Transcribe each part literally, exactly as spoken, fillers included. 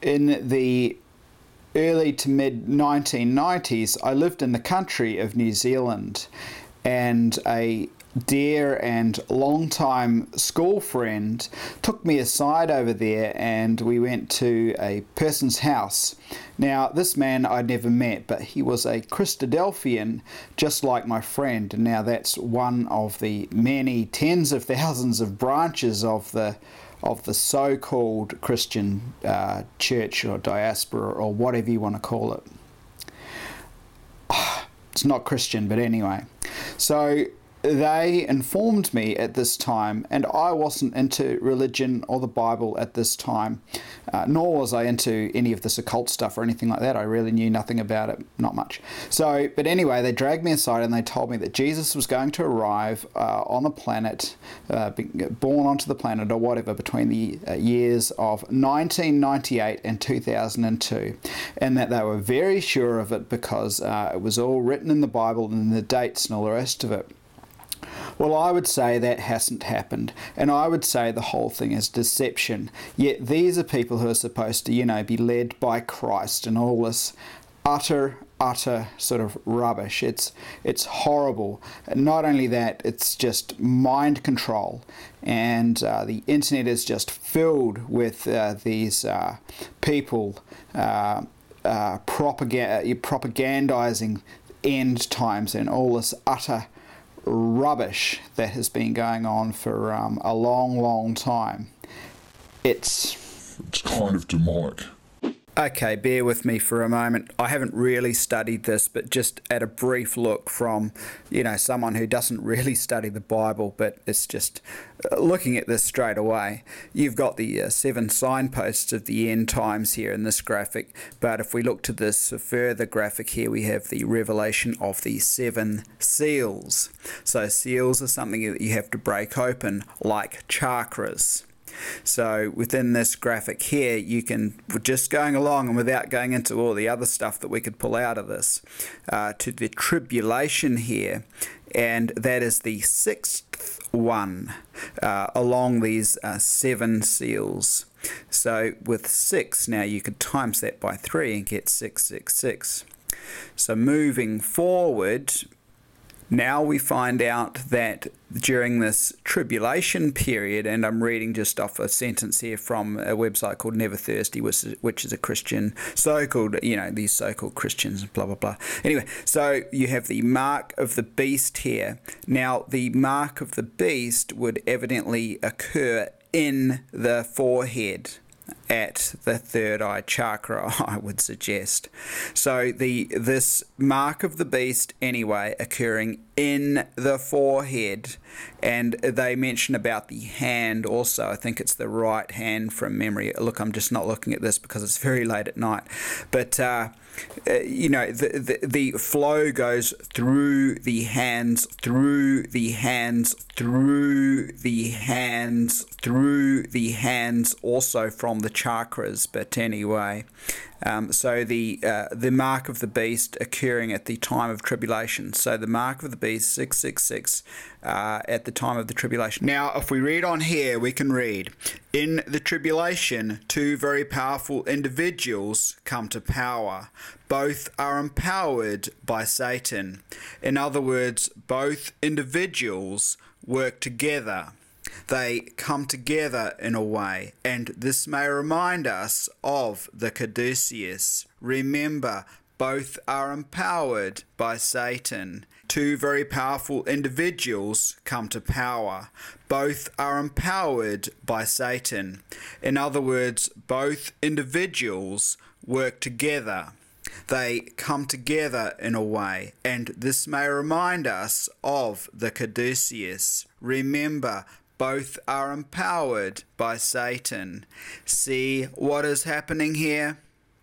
in the early to mid nineteen nineties, I lived in the country of New Zealand, and a dear and long-time school friend took me aside over there, and we went to a person's house. Now, this man I'd never met, but he was a Christadelphian, just like my friend. And now that's one of the many tens of thousands of branches of the of the so-called Christian uh, church or diaspora or whatever you want to call it. It's not Christian, but anyway. So they informed me at this time, and I wasn't into religion or the Bible at this time, uh, nor was I into any of this occult stuff or anything like that. I really knew nothing about it, not much. So, but anyway, they dragged me aside and they told me that Jesus was going to arrive uh, on the planet, uh, born onto the planet or whatever, between the uh, years of nineteen ninety-eight and two thousand two, and that they were very sure of it because uh, it was all written in the Bible and the dates and all the rest of it. Well, I would say that hasn't happened, and I would say the whole thing is deception. Yet these are people who are supposed to, you know, be led by Christ, and all this utter, utter sort of rubbish. It's it's horrible. Not only that, it's just mind control, and uh, the internet is just filled with uh, these uh, people uh, uh, propaganda, propagandizing end times and all this utter rubbish that has been going on for um, a long, long time. It's... It's kind of demonic. Okay, bear with me for a moment. I haven't really studied this, but just at a brief look from, you know, someone who doesn't really study the Bible, but it's just uh, looking at this straight away. You've got the uh, seven signposts of the end times here in this graphic, but if we look to this further graphic here, we have the revelation of the seven seals. So seals are something that you have to break open like chakras. So within this graphic here, you can, just going along and without going into all the other stuff that we could pull out of this, uh, to the tribulation here, and that is the sixth one uh, along these uh, seven seals. So with six, now you could times that by three and get six six six. So moving forward, now we find out that during this tribulation period, and I'm reading just off a sentence here from a website called Never Thirsty, which is, which is a Christian, so-called, you know, these so-called Christians, blah, blah, blah. Anyway, so you have the mark of the beast here. Now, the mark of the beast would evidently occur in the forehead, at the third eye chakra, I would suggest. So the this mark of the beast anyway occurring in the forehead, and they mention about the hand also. I think it's the right hand from memory. Look, I'm just not looking at this because it's very late at night, but uh, uh, you know, the, the the flow goes through the hands, through the hands, through the hands, through the hands, also from the chakras. But anyway, um, so the uh, the mark of the beast occurring at the time of tribulation. So the mark of the beast, six six six, uh, at the time of the tribulation. Now, if we read on here, we can read, in the tribulation, two very powerful individuals come to power. Both are empowered by Satan. In other words, both individuals work together. They come together in a way, and this may remind us of the Caduceus. Remember, both are empowered by Satan. Two very powerful individuals come to power. Both are empowered by Satan. In other words, both individuals work together. They come together in a way, and this may remind us of the Caduceus. Remember, both are empowered by Satan. See what is happening here?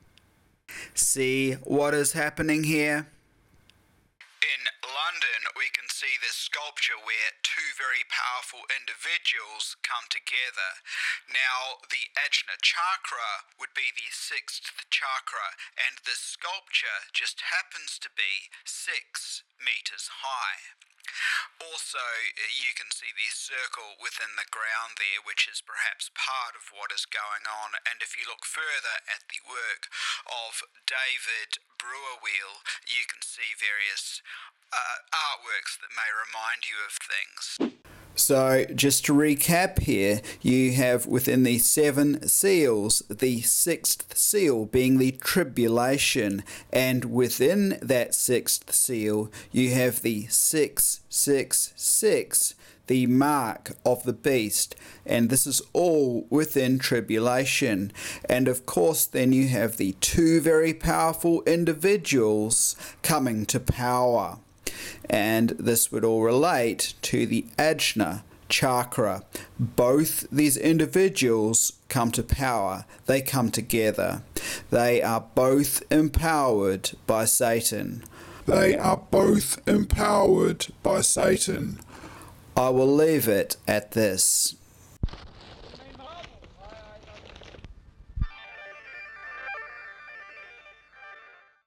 See what is happening here? In London, we can see this sculpture where two very powerful individuals come together. Now, the Ajna chakra would be the sixth chakra, and this sculpture just happens to be six meters high. Also, you can see the circle within the ground there, which is perhaps part of what is going on. And if you look further at the work of David Brewerwheel, you can see various uh, artworks that may remind you of things. So, just to recap here, you have within the seven seals, the sixth seal being the tribulation, and within that sixth seal, you have the six six six, the mark of the beast, and this is all within tribulation. And of course, then you have the two very powerful individuals coming to power. And this would all relate to the Ajna chakra. Both these individuals come to power. They come together. They are both empowered by Satan. They are both empowered by Satan. I will leave it at this.